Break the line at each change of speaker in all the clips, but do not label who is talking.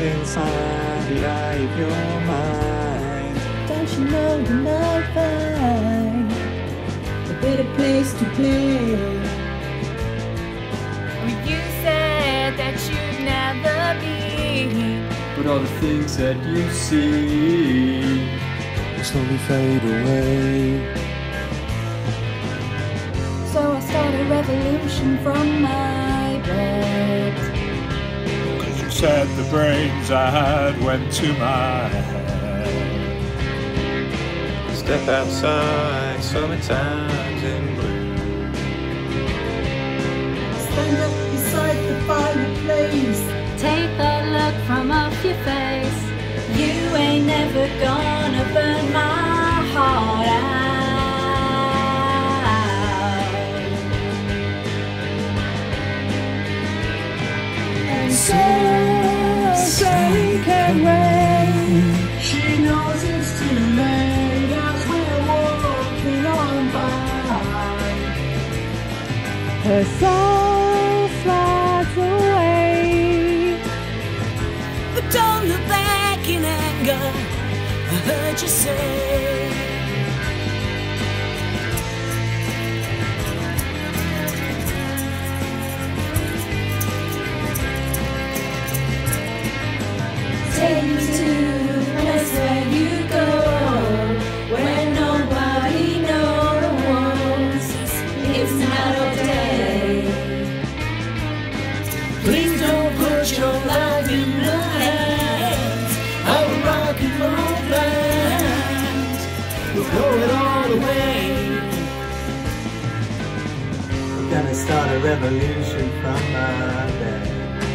inside the eye of your mind.
Don't you know you might find a better place to play?
Well, you said that you'd never be,
But all the things that you see will slowly fade away.
So I started a revolution from my bed.
Cause you said the brains I had went to my head.
Step outside, summertime's in blue.
Stand up beside the fireplace.
take that look from off your face. You ain't never gonna burn my heart out.
And so he can wait. She knows it's too late as we're walking on by. Her soul slides away.
But don't look back in anger, I heard you say.
Take me to the place where you go, where nobody knows it's night or day. Please don't put your life in the hands of a rock and roll band. We'll throw it all away.
We're gonna start a revolution from my bed.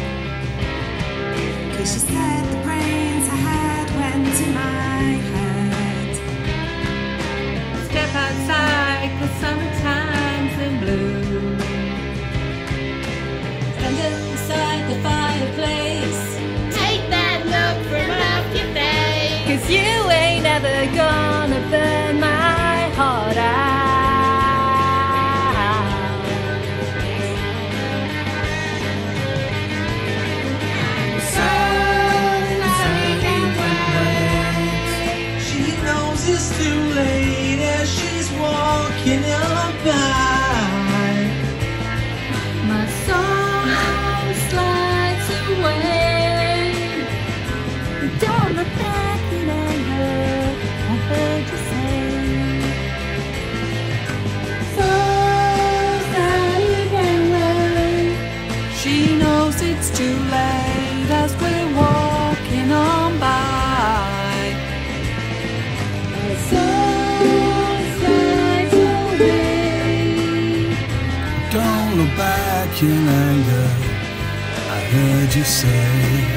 She said the brains I had went to my head.
Step outside, 'cause summertime's in blue.
Stand inside the fireplace.
Take that look from off your face, 'cause you ain't ever gonna burn my heart out.
It's too late as she's walking on by.
My soul slides away.
Don't look back in anger, I heard you say. So sad you can wait. She knows it's too late as we're walking on by.
Don't look back in anger, I heard you say.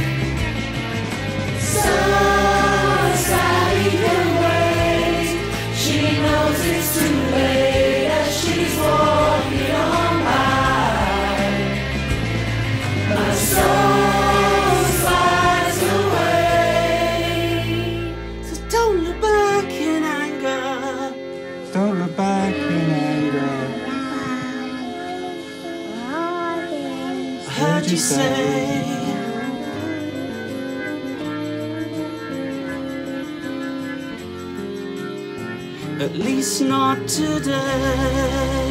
So Sally can wait. She knows it's too late as she's walking on by. My soul slides away. So don't look back in anger.
Don't look back in anger.
I heard you say. At least not today.